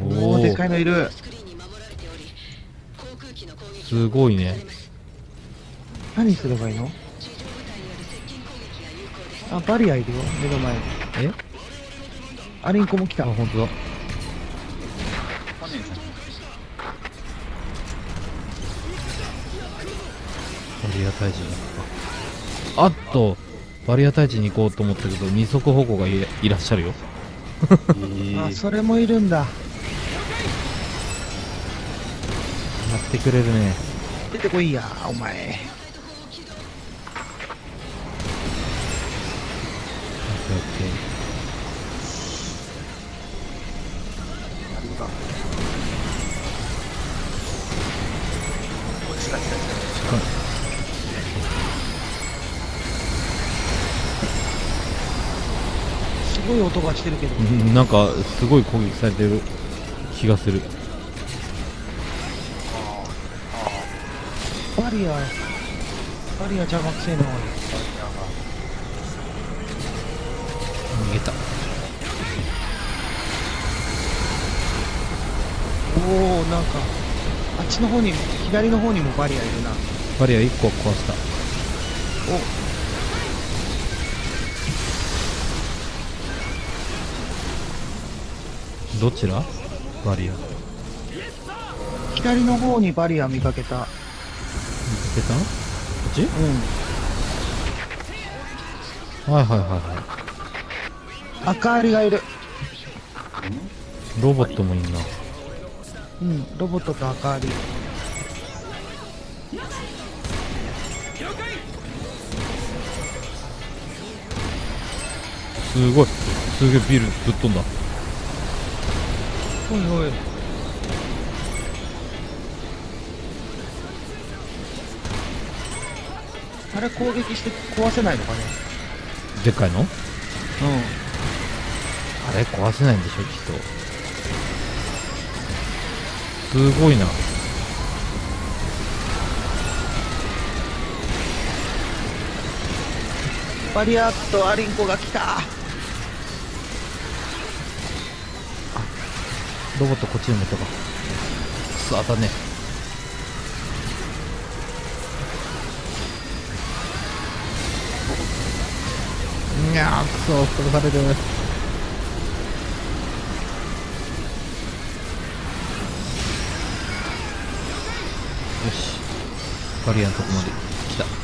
おお、でっかいのいる。 すごいね。 何すればいいの？あ、バリアいるよ、目の前に。 え、 アリンコも来た。 あ、本当だ。バリア退治に行くか。あっと、バリア退治に行こうと思ったけど、二足歩行がいらっしゃるよ。 あ、それもいるんだ。 やってくれるね。 出てこいや、お前。 オッケーオッケー。 すごい音がしてるけど。 なんかすごい攻撃されてる気がする。 バリア邪魔くせえな。 逃げた。 おお、なんかあっちの方に、左の方にもバリアいるな。 バリア1個壊した。どちら？バリア見か左の方にバリア見かけた。 けたの？こっち？ うん。 はいはいはいは赤アリがいる。 い。ロボットもいいな。 うん、ロボットと赤アリ。 すごい、すげえビルぶっ飛んだ。 おいおい。あれ攻撃して壊せないのかね。 でっかいの？ うあれ壊せないんでしょきっと。すごいな。 ん。バリアとアリンコが来た。 ロボットこっちに持ったか。くそ、当たんね。いやー、くそ、殺される。よし、バリアのとこまで来た。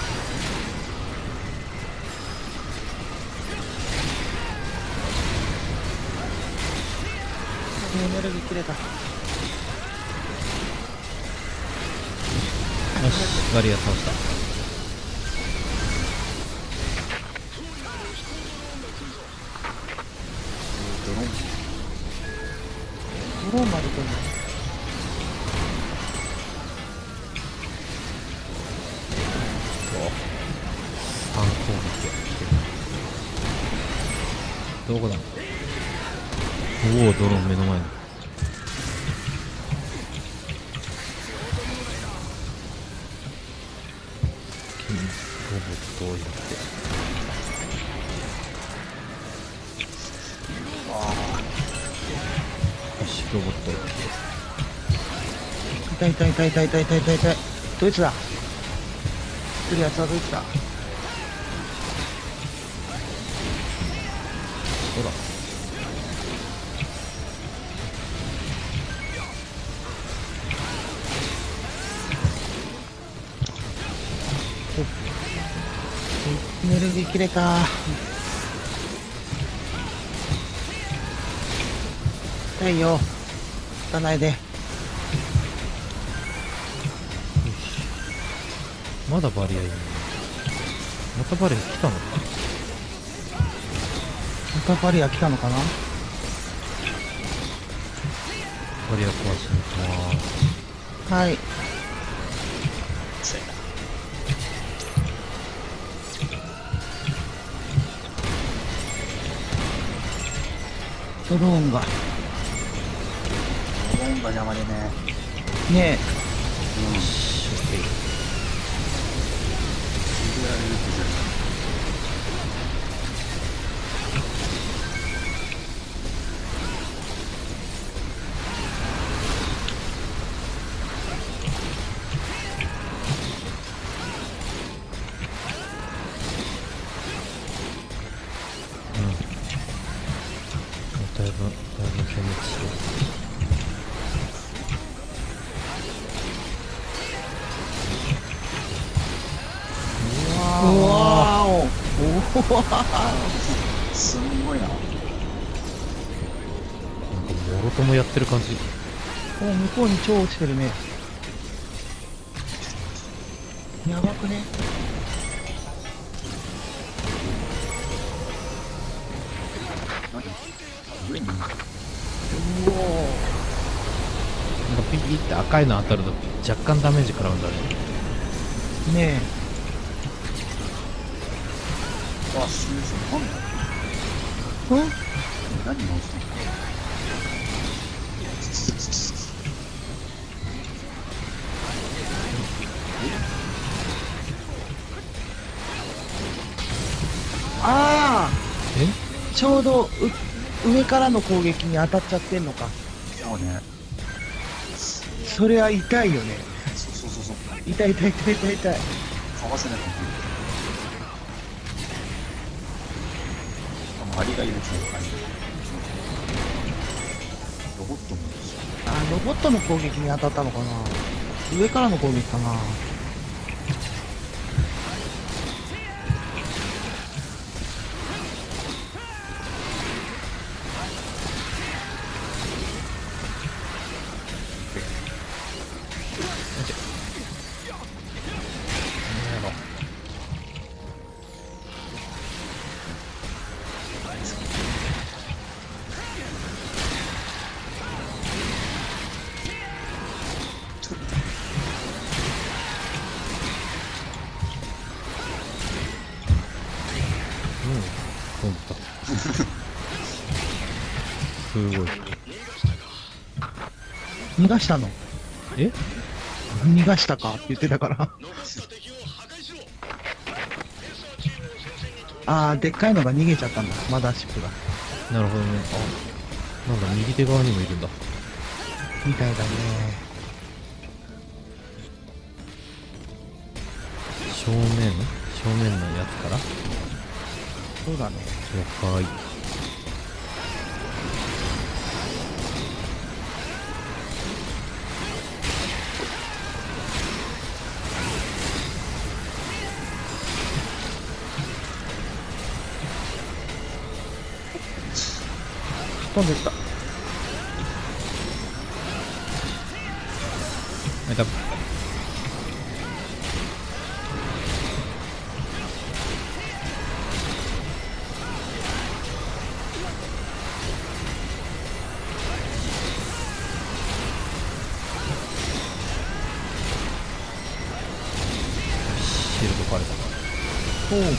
エネルギー切れた。 よし、バリア倒した。 ドローンまで来るの？ 反攻撃どこだ？おお、ドローン目の前に。ロボットをやってよし、ロボットをやって痛い痛い痛い痛い痛い痛い痛い痛い。ドイツだ。来るやつはドイツだ。 ほら、 エネルギー切れた。痛いよ。打たないで。 まだバリアいるね。またバリア来たのか。 またバリア来たのかな。 バリア壊しに行きます。 はい。ドローンが。 邪魔でね。 ねよし、オッケー。 だいぶ消滅してる。 うわーおおすんごいな。 なんかもろともやってる感じ。 お向こうに超落ちてるね。やばくね。 何上にうおなんかピピって赤いの当たると若干ダメージ食らうんだね。 ーねあ、シューズなんだえ。 何が起きたの。 あえあ、ちょうど上からの攻撃に当たっちゃってんのか。 そうね。 それは痛いよね。 そうそうそうそう。 痛い痛い痛い痛い痛い。 かわせなかった。しかもアリがいる状態。ロボットもいるし。 あ、ロボットの攻撃に当たったのかな。上からの攻撃かな。 飛んだ。すごい。 逃がしたの。 え逃がしたかって言ってたから。ああ、でっかいのが逃げちゃったんだ。マダーシップが。 なるほどね。あ、なんだ、右手側にもいるんだ。 みたいだね。 正面のやつからそうだね。 了解。 飛んでった。 あいた。シールド壊れた。 ほう。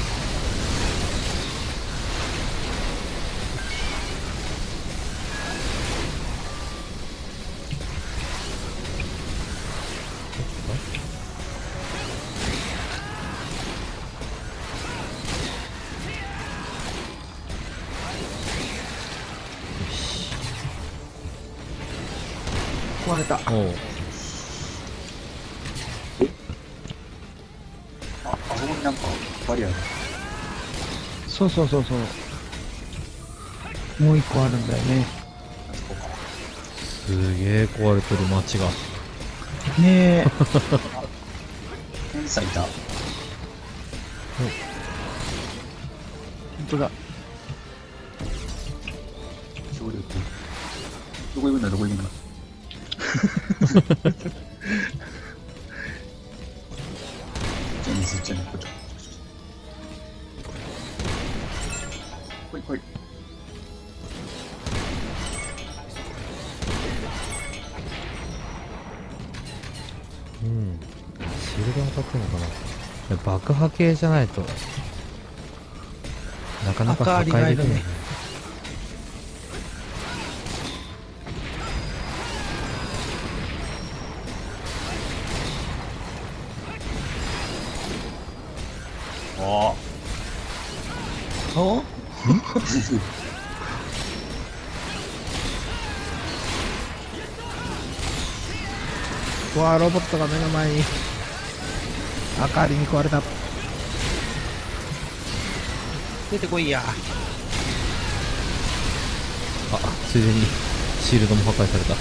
壊れた。 おう。 あそこになんかバリアが。 そうそうそうそう。もう一個あるんだよね。 あそこか。 すげえ壊れてる街が。 ねえ。 天才だ。 本当だ。 協力。どこ行くんだどこ行くんだ。じゃあ水ちゃんこっち。来い来い。 うん。シールド当たってんのかな。爆破系じゃないとなかなか破壊できないね。 あおうわあ、ロボットが目の前に。明かりに壊れた。出てこいや。 あ、 ついでにシールドも破壊された。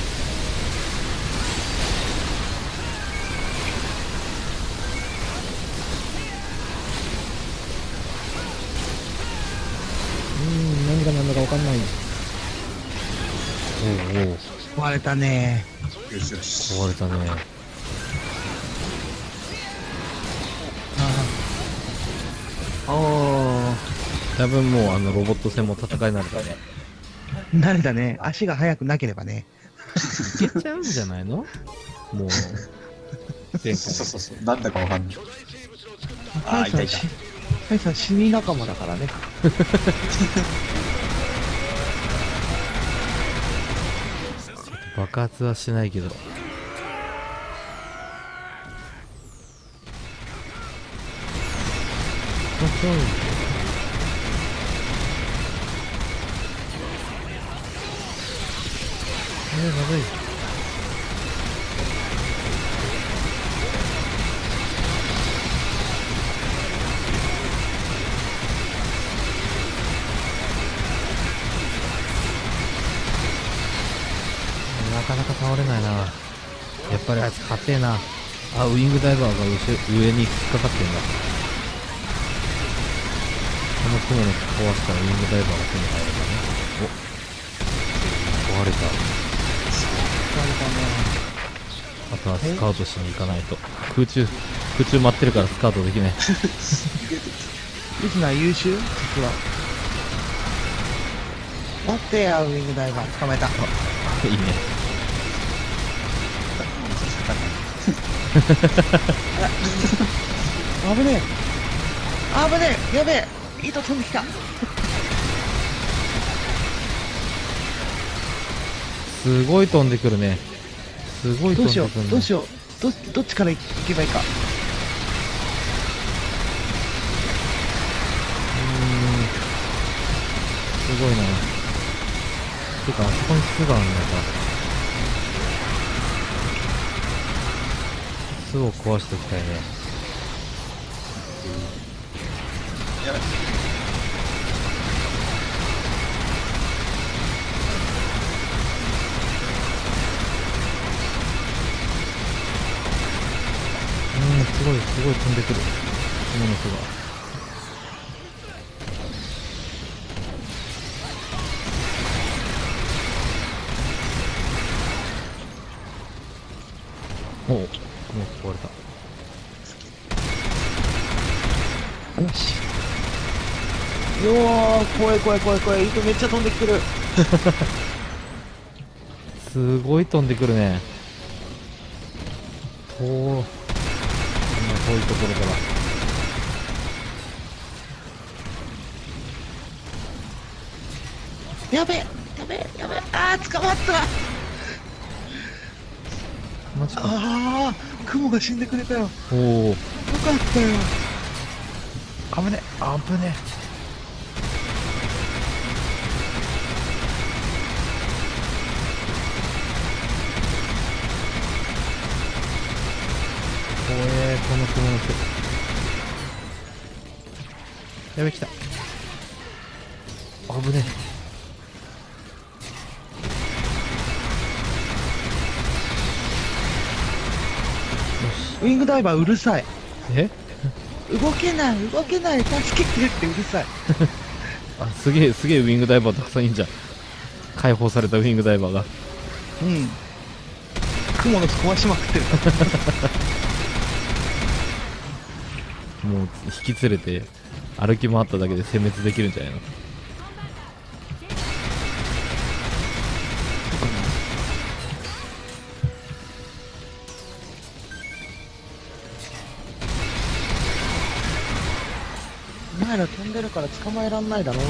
何が何だか分かんない。 おうおう、 壊れたね。 よしよし。 壊れたね。 おお、 多分もうロボット戦も戦いになるからね。 慣れたね。足が速くなければね。 いけちゃうんじゃないの？もう前回そうそうそう。なんだかわかんない。あー、いたいた。 ハイさん死に仲間だからね。 爆発はしないけど。まずい。なかなか倒れないな。やっぱりあいつ硬えな。あ、ウィングダイバーが上に引っかかってんだ。この雲の壊したらウィングダイバーが手に入るからね。お、壊れた。あとはスカウトしに行かないと。空中待ってるからスカウトできない。 リスナー優秀実は。待ってや、ウィングダイバー捕まえた。 いいね。 危ねえ。危ねえ。やべえ。糸飛んできた。 すごい飛んでくるね。すごい飛んでくるね。 どうしよう。どっちから行けばいいか。 すごいな。てか、あそこに巣があるのか。巣を壊しておきたいね。 やばい。 すごい飛んでくる。雲の巣が。おう、もう壊れた。 よし。怖い。糸めっちゃ飛んできてる。 すごい飛んでくるね。こんな遠いところから。 やべえ。あー、捕まった。 マジか。 あー、雲が死んでくれたよ。よおお。 かったよ。 危ね。怖え、この雲の巣。やべ、来た。危ねウィングダイバーうるさい。 え。 動けない。助けてってうるさい。 あ、すげえウィングダイバーたくさんいんじゃん。解放されたウィングダイバーが。 うん。雲の巣壊しまくってる。 もう引き連れて歩き回っただけで殲滅できるんじゃないの。 お前ら飛んでるから捕まえらんないだろ。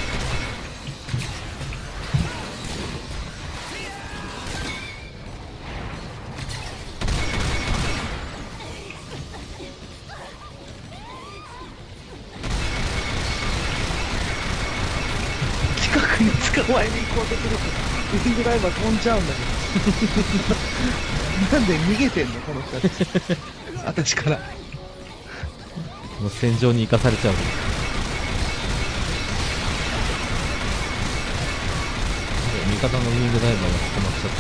近くに捕まえに行こうとするとウィングダイバー飛んじゃうんだけど。なんで逃げてんのこの人たち。私から。 もう戦場に行かされちゃう。味味方のウィングダイバーが捕まっちゃった。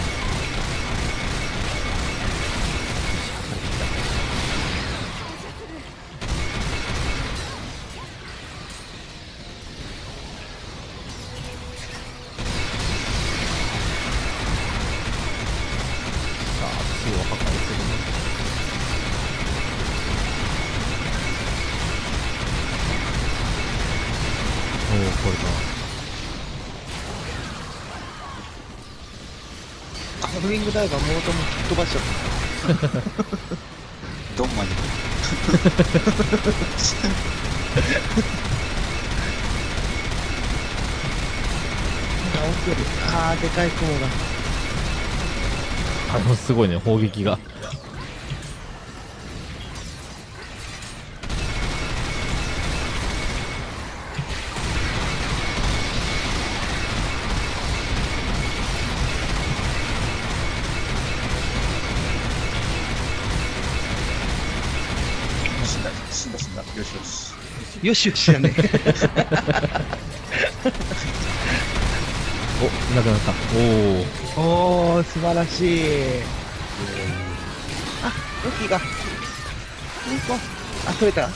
さあ次は破壊するね。おお、これだ。 ウィングダイバーモートも吹っ飛ばしちゃった。 ドンマに。 起きる。あー、でかい雲が。 すごいね、砲撃が。 死んだ。よしよし。 よしよしだね。 お、いなくなった。おお。 おー、素晴らしい。あ、ロキが。あ、取れた。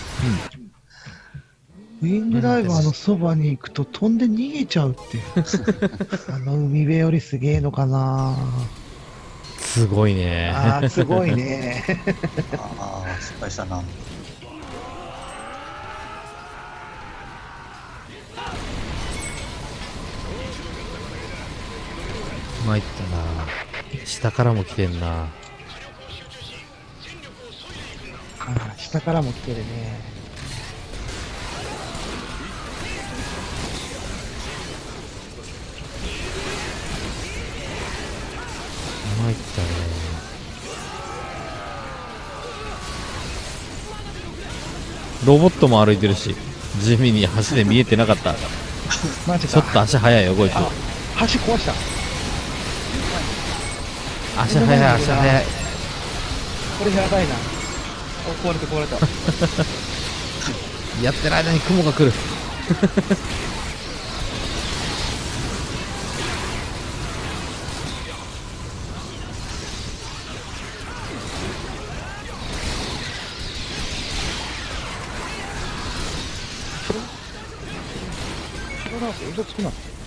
ウィングダイバーのそばに行くと飛んで逃げちゃうって。あの海辺よりすげえのかな。 すごいね。 あー、すごいね。 ああ、失敗したな。 参ったな。下からも来てんな。 あー、下からも来てるね。 参ったね。ロボットも歩いてるし、地味に橋で見えてなかった。 マジちょっと足早いよ、こいつ。 橋壊した。 足早い、足早い。 これやばいな。お、壊れた。 やってる間に雲が来る。 嘘つくな。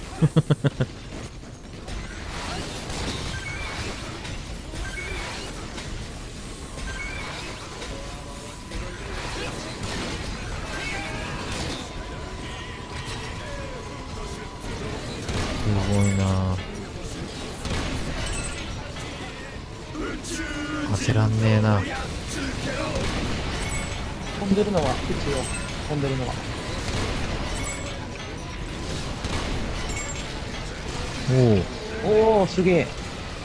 すごいな。焦らんねえな。 飛んでるのは、一応、飛んでるのは。 おお。 おー、すげえ。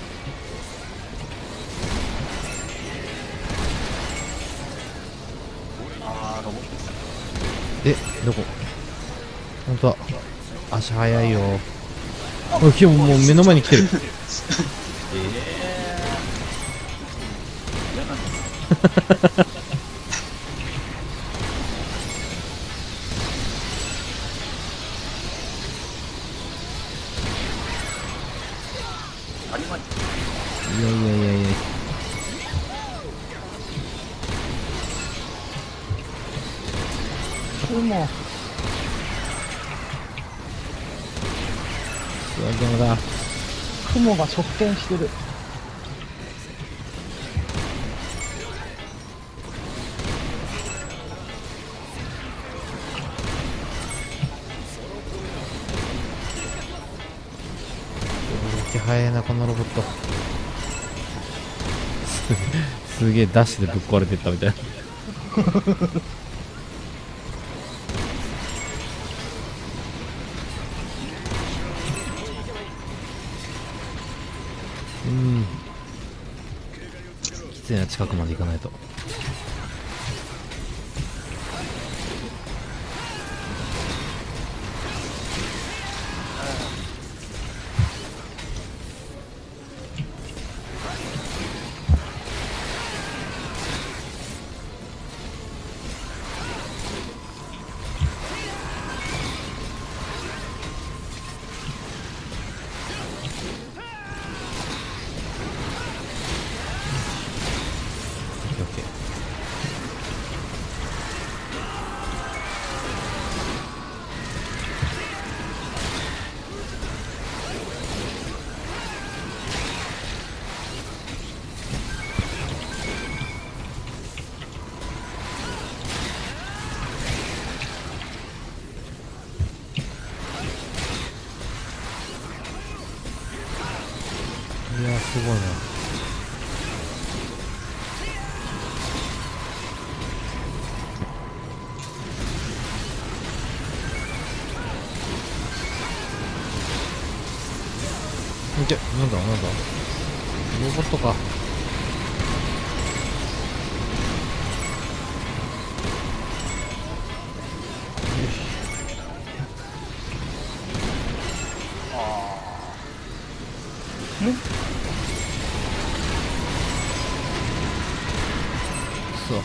ああ、ロボット。 え、どこ？ほんとだ。足早いよ。今日もう目の前に来てる。 ありまい。 いやいやいやいや。 雲。 でもだ。 雲が側転してる。 動き早いな、このロボット。すげえダッシュでぶっ壊れてったみたいな。きついな、近くまで行かないと。 いやすごいな。いけ、なんだロボットか。そう。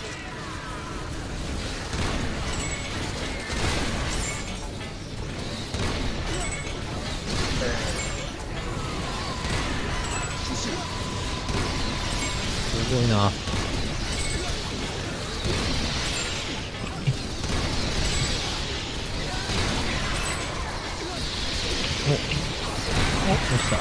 すごいな。どうした。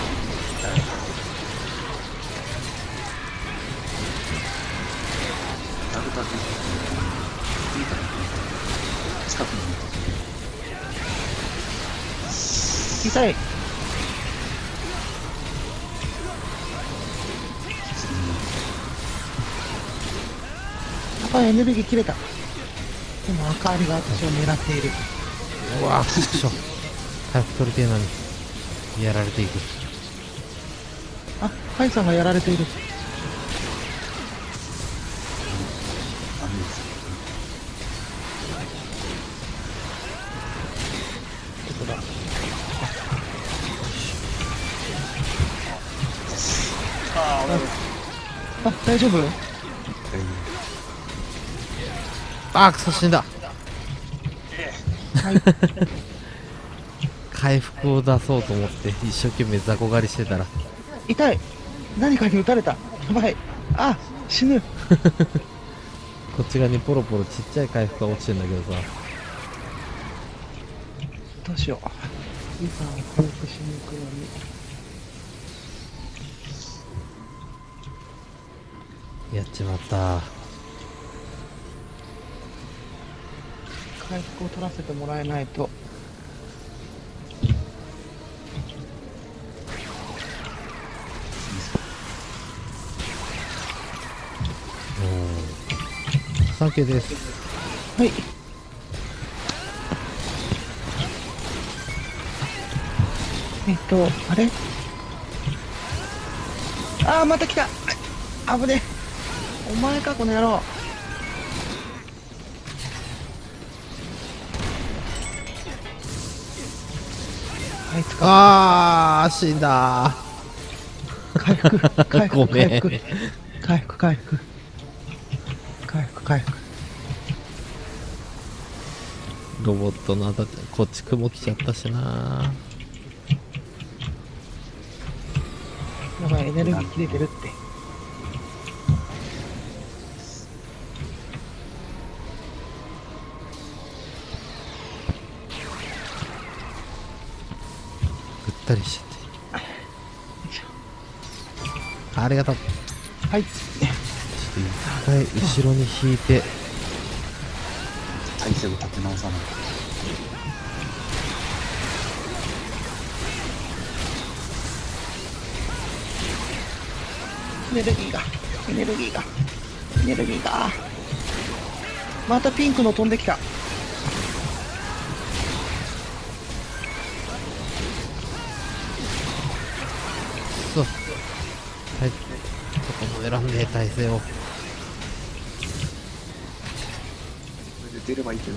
ダブダブ。いいから。近くにいる。 痛い。やばい、エネルギー切れた。でも赤アリが私を狙っている。 うわくしょ。回復取りてえのにやられていく。 あ、カイさんがやられている。 雨です。 どこだ。あ、大丈夫？ あーくそ死んだ。 はい。 回復を出そうと思って一生懸命雑魚狩りしてたら痛い。何かに撃たれた。やばい。あ、死ぬ。 こっち側にポロポロちっちゃい回復が落ちてんだけどさ。 どうしよう。いざ回復しに行くのに。 やっちまった。 回復を取らせてもらえないと。 サンキューです。 はい。あれ？あー、また来た。あぶね。お前か、この野郎。あいつか。 あー死んだ回復、回復、 ごめん回復、回復、回復、回復、回復。 ロボットのあたこっち雲来ちゃったしな。 やばい、エネルギー切れてるって。 ぐったりしちゃって。ありがとう。 はい。 ちょっと一回後ろに引いて。 体勢を立て直さない。 エネルギーが、エネルギーが、エネルギーが。またピンクの飛んできた。 そうはい、整えんで体勢を。 これで出ればいいけど。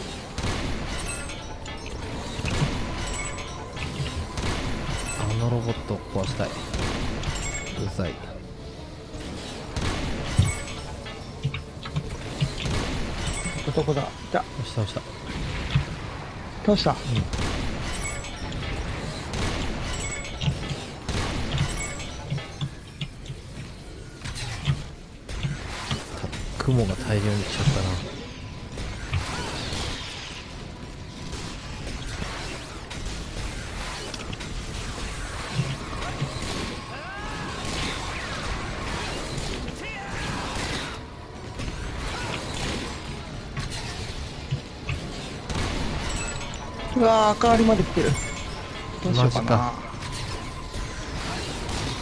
あのロボットを壊したい。うざい。 どこだ？いた。 押した押した。 倒した。 雲が大量に来ちゃったな。 うわー、赤割りまで来てる。どうしようかな。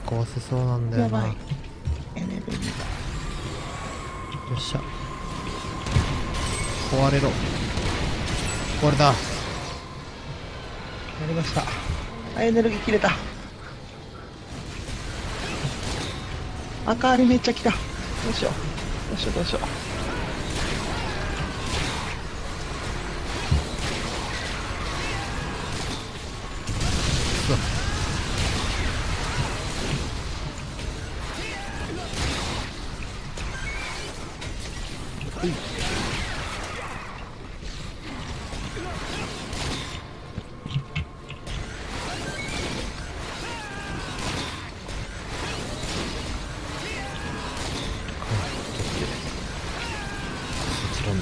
壊せそうなんだよな。よやばい。エネルギーっしゃ。壊れろ。これだ。 が。やりました。あ、エネルギー切れた。赤アリめっちゃ来た。どうしよう。どうしようどうしよう。 そちらに。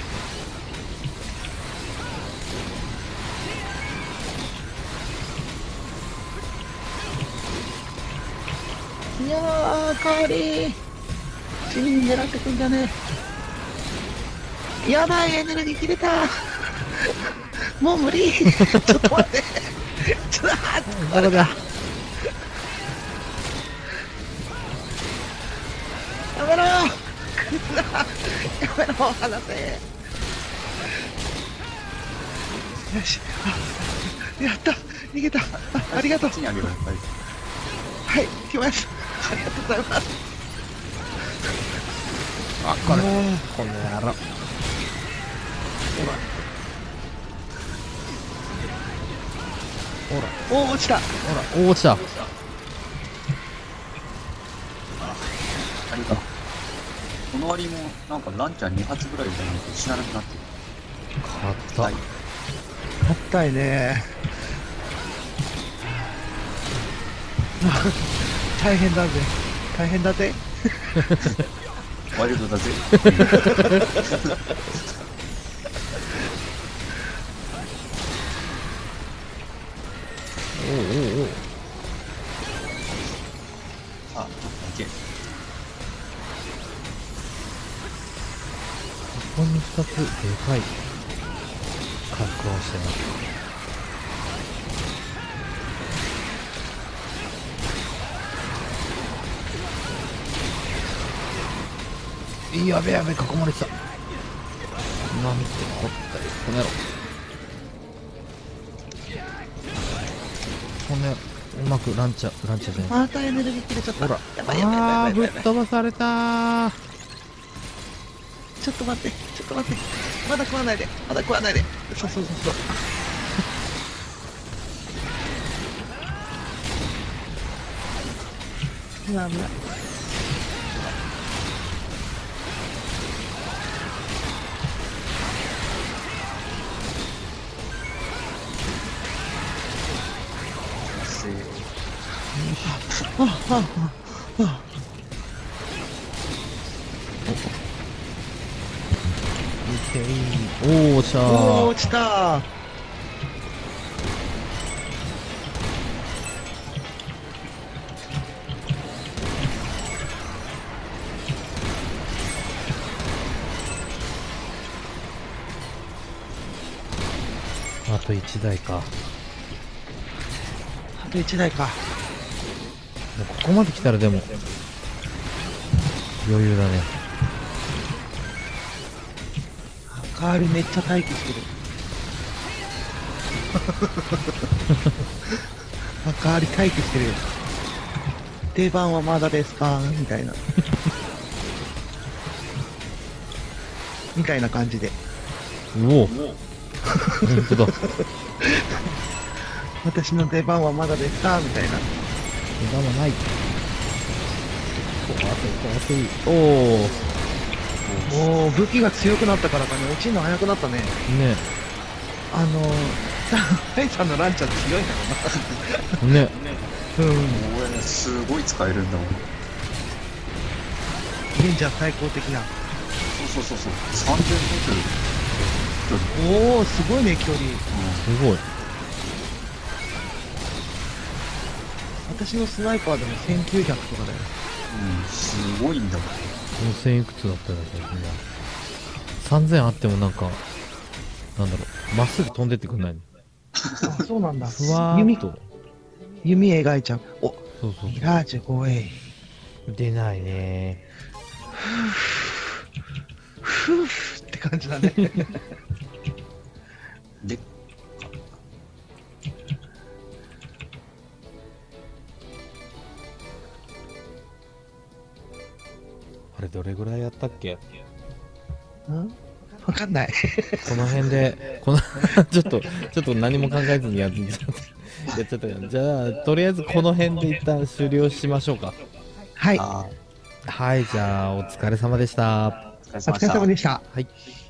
いやー、赤アリ地味に狙ってくんじゃねえ。やばい、エネルギー切れた。もう無理。ちょっと待って。ちょっと待って。 どこだ。 やめろやめろ離せ。よし。あ、やった。逃げた。ありがとう。 こっちにあるよ、やっぱり。 はい、来ました。ありがとうございます。 あ、これ。 もうこの野郎。ほら。 おー、落ちた。 ほら。お、落ちた。 あれか。この割も、なんかランチャー2発ぐらいじゃないと死ななくなってる。 買った。 はい。 あったいね。大変だぜ。大変だぜ。 ワイルドだぜ。 おうおうおう。 あ、オッケー。 ここに2つでかい格好をしてます。やべやべ、囲まれてた。今見て、こったり、この野郎。この野郎、うまくランチャーじゃない。 またエネルギー切れちゃった。 ほら、 やばいやばいやばあー、ぶっいやばいやばい。 飛ばされたー。 ちょっと待って、ちょっと待って。まだ食わないで。まだ食わないで。そうそうそうそう。危ない危ない。 せーあ、あ、あ、 おー、しゃおー、 ー。 落ちた。 あと1台か。 あと1台か。 もうここまで来たらでも、余裕だね。 赤アリめっちゃ待機してる。赤アリ待機してるよ。出番はまだですかみたいな。みたいな感じで。 うお、本当だ。 私の出番はまだですかみたいな。 無駄もない。おお、 おー、武器が強くなったからかね、落ちるの早くなったね。 ね。 ハイさんのランチャー強いんだね。 ろうな。うん。 俺すごい使えるんだもん。 レンジャー最高的な。 そうそうそうそう。3000メートル距離。 おー、すごいね、距離。 すごい。 私のスナイパーでも1900とかだよ。 すごいんだもん。 4000いくつだったら3000あってもなんか、なんだろう、まっすぐ飛んでってくんないの。 あ、そうなんだ。 ふわーっと。 弓描いちゃう。お、 そうそうミラージュ護衛。 出ないね。 ふぅって感じだね。 で、 あれどれぐらいやったっけ？ うんわかんない。 この辺で、ちょっと何も考えずにやっちゃったから。じゃあ、とりあえずこの辺で一旦終了しましょうか。 はい。 あはい、じゃあ、お疲れ様でした。 ー、お疲れ様でしたお疲れ様。でした。 はい。